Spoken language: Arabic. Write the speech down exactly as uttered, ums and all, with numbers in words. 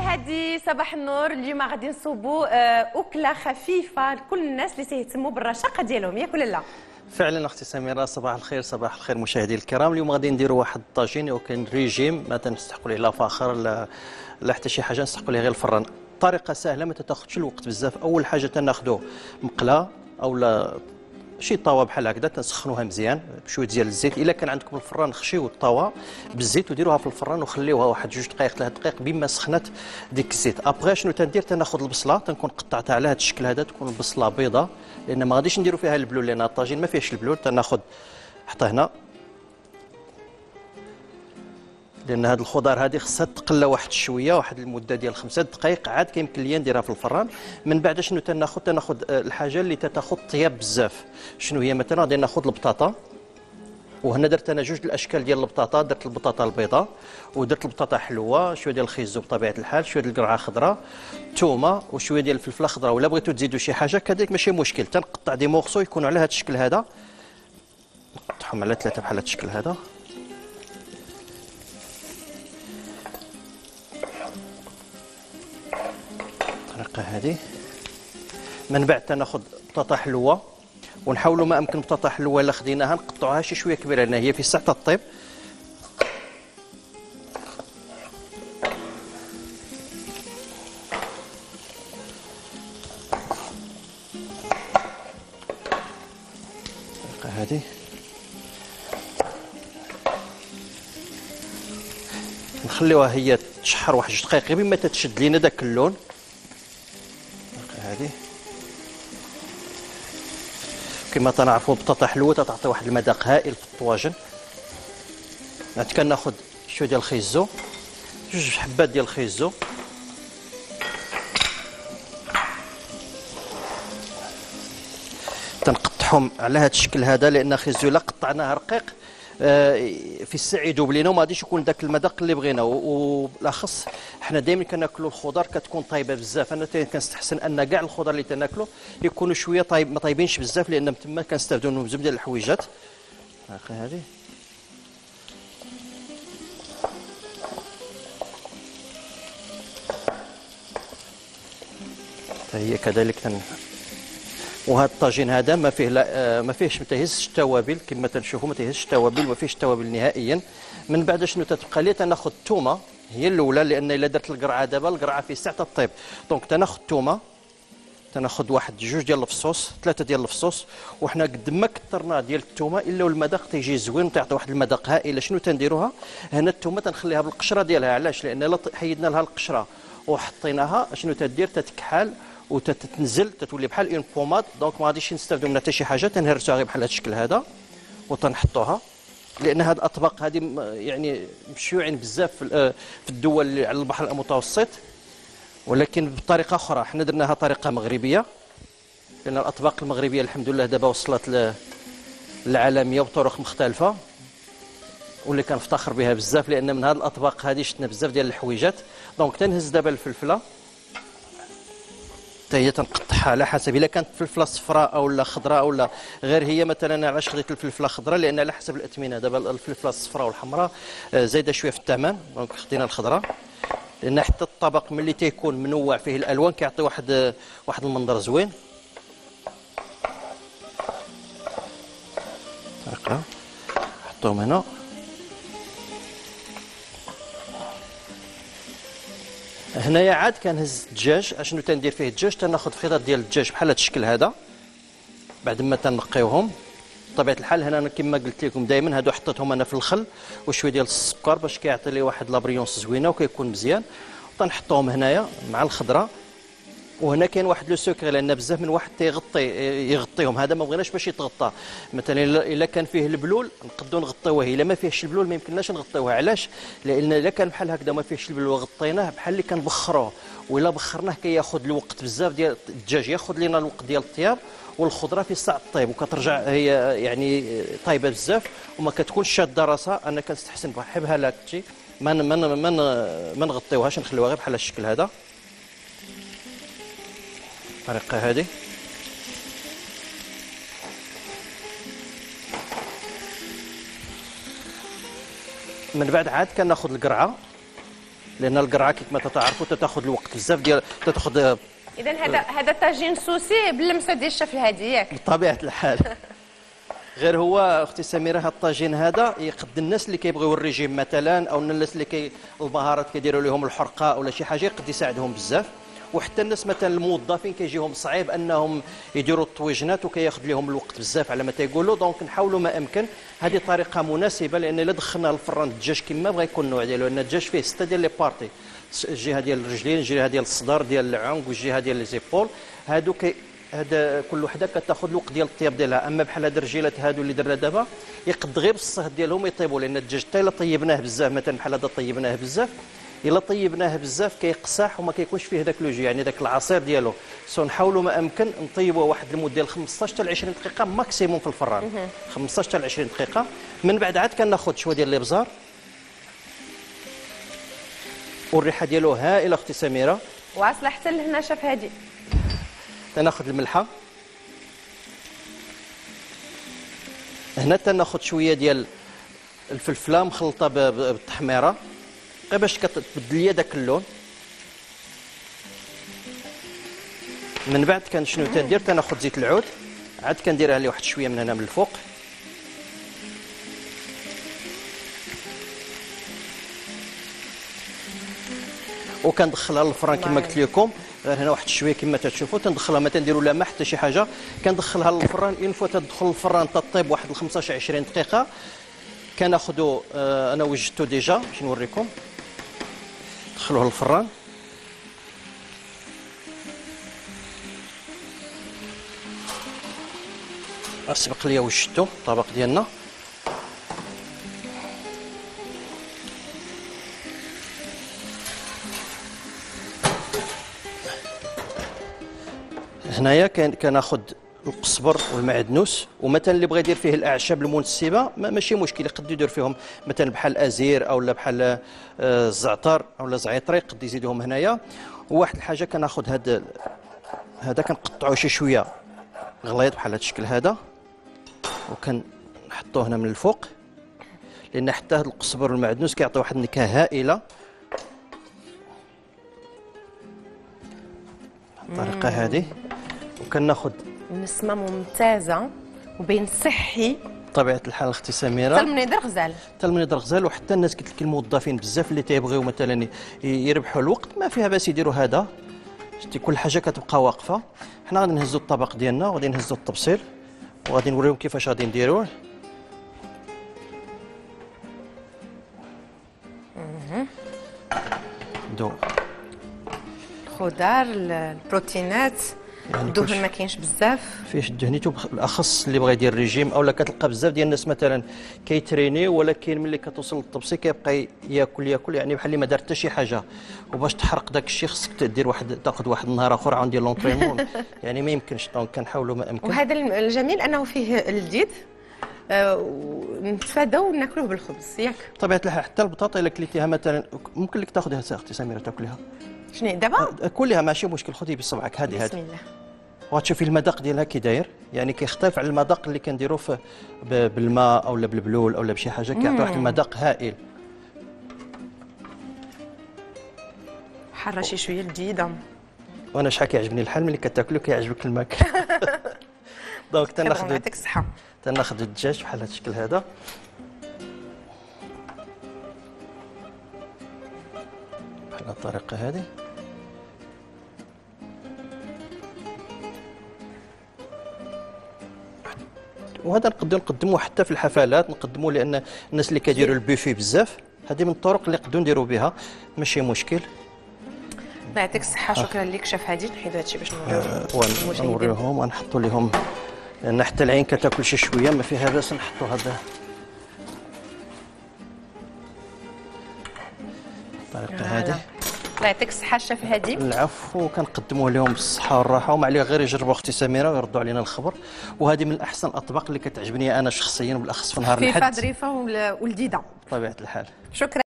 هادي صباح النور. اليوم غادي نصوبوا آه، اكله خفيفه لكل الناس اللي تيهتموا بالرشاقه ديالهم، ياك ولا لا؟ فعلا اختي سميره، صباح الخير. صباح الخير مشاهدينا الكرام. اليوم غادي نديروا واحد الطاجين وكان ريجيم ما تنستحقوا ليه لا فخر لا لا حتى شي حاجه، نستحقوا ليه غير الفران. طريقه سهله ما تاخذش الوقت بزاف. اول حاجه تناخذوا مقله او لا شي طاوه بحال هكذا، تنسخنوها مزيان بشويه ديال الزيت. الا كان عندكم الفران خشيو الطاوه بالزيت وديروها في الفران وخليوها واحد جوج دقائق ثلاث دقائق بما سخنت ديك الزيت. ابغي شنو تندير؟ تناخذ البصله، تنكون قطعتها على هذا الشكل هذا، تكون البصله بيضاء لان ما غاديش نديروا فيها البلول لان الطاجين ما فيهش البلول. تناخذ حطها هنا لان هذا الخضار هذه خصها تقلى واحد شويه، واحد المده ديال خمسة دقائق عاد كيمكن ليا نديرها في الفران. من بعد شنو تناخذ؟ تناخذ الحاجه اللي تاخذ طياب بزاف. شنو هي؟ مثلا غادي ناخذ البطاطا، وهنا درت انا جوج الاشكال ديال البطاطا. درت البطاطا البيضاء ودرت البطاطا حلوه، شويه ديال الخيزو بطبيعه الحال، شويه ديال القرعه خضراء، ثومه وشويه ديال الفلفله خضراء. ولا بغيتوا تزيدوا شي حاجه كذلك ماشي مشكل. تنقطع دي مورسو يكونوا على هذا الشكل هذا، نقطعهم على ثلاثه بحال هذا الشكل هذا. الطريقه هذه. من بعد تناخذ بطاطا حلوه ونحاولوا ما امكن بطاطا حلوه الا خديناها نقطعوها شي شويه كبيره لان هي في ساعه الطيب. الطريقه هذه نخليوها هي تشحر واحد جوج دقائق بما تتشد لينا داك اللون. هذه كما تنعرفوا البطاطا حلوه تعطي واحد المذاق هائل في الطواجن. عاد كناخذ شويه ديال الخيزو، جوج حبات ديال الخيزو، تنقطعهم على هذا الشكل هذا لان الخيزو الا قطعناه رقيق في الساعه يذوب لينا وما غاديش يكون ذاك المذاق اللي بغينا. وبالاخص حنا دائما كناكلوا الخضر كتكون طايبه بزاف. انا كنستحسن ان كاع الخضر اللي تناكلوا يكونوا شويه طايب ما طايبينش بزاف لان تما كنستافدوا منهم بزاف ديال الحويجات. هذه هي كذلك تن... وهذا الطاجين هذا ما فيه لا ما فيهش ما تيهزش التوابل كما تنشوفوا، ما تيهزش التوابل، ما فيهش التوابل نهائيا. من بعد شنو تتبقى لي؟ تناخذ الثومه هي الاولى لان الا درت القرعه دابا القرعه في ساعه الطيب. دونك تناخذ الثومه، تناخذ واحد جوج ديال الفصوص، ثلاثه ديال الفصوص، وحنا قد ما كثرنا ديال الثومه الا والمذاق تيجي زوين وتعطي واحد المذاق هائل. شنو تنديروها هنا؟ الثومه تنخليها بالقشره ديالها. علاش؟ لان الا حيدنا لها القشره وحطيناها شنو تدير؟ تتكحل وتتنزل تتولي بحال اون بوماد. دونك ما غاديش نستافدوا منها حتى شي حاجه. تنهرسوها غير بحال هذا الشكل هذا وتنحطوها لان هاد الاطباق هذه يعني مشيوعين بزاف في الدول اللي على البحر المتوسط، ولكن بطريقه اخرى. حنا درناها طريقه مغربيه لان الاطباق المغربيه الحمد لله دابا وصلت للعالميه بطرق مختلفه واللي كنفتخر بها بزاف لان من هاد الاطباق هذه شفنا بزاف ديال الحويجات. دونك تنهز دابا الفلفله حتى هي تنقطعها على حسب الا كانت فلفله صفراء او لا خضراء او لا غير هي. مثلا علاش خديت الفلفله خضراء؟ لان على حسب الاثمنه دابا الفلفله الصفراء والحمراء زايده شويه في الثمن، دونك خدينا الخضراء لان حتى الطبق ملي تيكون منوع فيه الالوان كيعطي واحد واحد المنظر زوين. طريقه نحطوهم هنا. هنايا عاد كنهز الدجاج. اشنو تندير فيه الدجاج؟ تناخذ خيطات ديال الدجاج بحال هذا الشكل هذا بعد ما تنقيوهم. بطبيعه الحال هنا انا كما قلت لكم دائما هادو حطيتهم انا في الخل وشويه ديال السكر باش كيعطي لي واحد لابريونس زوينه وكيكون مزيان. تنحطوهم هنايا مع الخضره. وهنا كاين واحد لو سوكري لان بزاف من واحد تيغطي يغطيهم. هذا ما بغيناش باش يتغطى. مثلا الا كان فيه البلول نقدروا نغطيوه، الا ما فيهش البلول ما يمكنناش نغطيوه. علاش؟ لان الا كان بحال هكذا ما فيهش البلول وغطيناه بحال اللي كنبخروه، والا بخرناه كياخذ الوقت بزاف ديال الدجاج ياخذ لنا الوقت ديال الطياب والخضره في ساعه الطيب وكترجع هي يعني طايبه بزاف وما كتكونش شاده راسها. انا كنستحسن بحبها لاكتي ما ما ما ما نغطيوهاش، نخليوها غير بحال الشكل هذا. الطريقه هذه من بعد عاد كناخذ القرعه لان القرعه كما تعرفوا تاخذ الوقت بزاف ديال تاخذ. اذا هذا هذا طاجين سوسي باللمسه ديال الشيف الهادي ياك؟ بطبيعه الحال. غير هو اختي سميره هذا الطاجين هذا يقد الناس اللي كيبغيو الريجيم مثلا، او الناس اللي كي البهارات كيديروا لهم الحرقه ولا شي حاجه يقد يساعدهم بزاف. وحتى الناس مثلا الموظفين كيجيهم صعيب انهم يديروا الطويجنات وكياخذ لهم الوقت بزاف على ما تيقولوا. دونك نحاولوا ما امكن هذه طريقه مناسبه، لان الا دخلنا الفران الدجاج كما بغى يكون النوع ديالو، لان الدجاج فيه سته ديال لي بارتي، الجهه ديال الرجلين، الجهه ديال الصدر ديال العنق، والجهه ديال لي زيبول. هادو كي هذا كل وحده كتاخذ الوقت ديال الطياب ديالها. اما بحال هاد الرجيلات هادو اللي درنا دابا يقد غير بالصهد ديالهم يطيبوا، لان الدجاج حتى الا طيبناه بزاف مثلا بحال هذا طيبناه بزاف، الا طيبناه بزاف كيقصاح وما كيكونش فيه داك لوجي، يعني داك العصير ديالو. سو نحاولوا ما امكن نطيبوه واحد المده ديال خمسطاش حتى عشرين دقيقه ماكسيموم في الفران، خمسطاش حتى عشرين دقيقه. من بعد عاد كناخذ شويه ديال الابزار، والريحه ديالو هائله اختي سميره. واصله حتى لهنا شاف هادي. تناخذ الملحه هنا، تناخذ شويه ديال الفلفله مخلطه بالتحميره غير باش كتبدل ليا داك اللون. من بعد كان شنو تندير، تناخذ زيت العود عاد كنديرها عليه واحد شويه من هنا من الفوق، وكندخلها للفران كما قلت لكم. غير هنا واحد شويه كما تشوفوا تندخلها، ما تنديروا لا ما حتى شي حاجه، كندخلها للفران اون فوا تدخل الفران تطيب واحد خمسطاش عشرين دقيقه. كناخذوا آه انا وجدته ديجا باش نوريكم. ندخلوه للفران، اسبق ليا وجدته الطبق ديالنا. هنايا كناخذ القزبر والمعدنوس، ومثلا اللي بغى يدير فيه الاعشاب المنسبه ماشي مشكل، يقدر يدير فيهم مثلا بحال ازير او لا بحال الزعتر او لا زعيطري يقدر يزيدهم هنايا. وواحد الحاجه كناخذ هذا هذا كنقطعوه شي شويه غليظ بحال هذا الشكل هذا، وكنحطوه هنا من الفوق، لان حتى هذا القزبر والمعدنوس كيعطي واحد النكهه هائله. بالطريقه هذه وكناخذ نسمه ممتازه وبين صحي بطبيعه الحال اختي سميره، حتى المنيض غزال حتى المنيض غزال. وحتى الناس قلت لك الموظفين بزاف اللي تيبغيو مثلا يربحوا الوقت ما فيها باس يديروا هذا. شتي كل حاجه كتبقى واقفه. حنا غادي نهزوا الطبق ديالنا وغادي نهزوا الطبسيل وغادي نوريهم كيفاش غادي نديروه. دو الخضار البروتينات يعني الدهن ما كاينش بزاف فيش دهنيتو، بالاخص اللي بغى يدير ريجيم اولا كتلقى بزاف ديال الناس مثلا كيتريني، ولكن ملي كتوصل للطبسي كيبقى ياكل ياكل يعني بحال اللي ما دار حتى شي حاجه. وباش تحرق داك الشيء خصك دير واحد تاخذ واحد النهار اخر عاود ديال لونطريمون يعني ما يمكنش. دونك كنحاولوا ما امكن. وهذا الجميل انه فيه الجديد ونتفاداو ناكلوه بالخبز ياك؟ بطبيعه الحال حتى البطاطا الا كليتيها مثلا ممكن لك تاخذها اختي سميره تاكلها. شنو دابا؟ كلها ماشي مشكل، خذي بصبعك هذه هذه. بسم الله. وغتشوفي المذاق ديالها كي داير، يعني كيختلف على المذاق اللي كنديروه بالماء او بالبلول او بشي حاجه، كيعطي واحد المذاق هائل. حاره شي شويه جديده. وانا شحال كيعجبني الحال ملي كتاكلو كيعجبك الماكل. دونك تناخذ يعطيك الصحه. تناخذ الدجاج بحال هذا الشكل هذا، بحال الطريقه هذه. وهذا نقدروا نقدموه حتى في الحفلات، نقدموه لان الناس اللي كيديروا البوفي بزاف، هذه من الطرق اللي نقدروا نديروا بها ماشي مشكل. الله يعطيك الصحه. شكرا لك شاف هادي. نحيدو هادشي باش نوريوهم نوريوهم ونحطوا لهم، لان حتى العين كتاكل شي شويه ما فيها باس نحطوا هذا الطريقه هذه. الله يعطيك الصحه شاف هادي. العفو. وكنقدموه لهم بالصحه والراحه، وما عليه غير يجربوا اختي سميره ويردوا علينا الخبر. وهذه من احسن الاطباق اللي كتعجبني انا شخصيا، وبالاخص في نهار الحد. خفيفه ظريفه ولذيذه بطبيعه الحال. شكرا.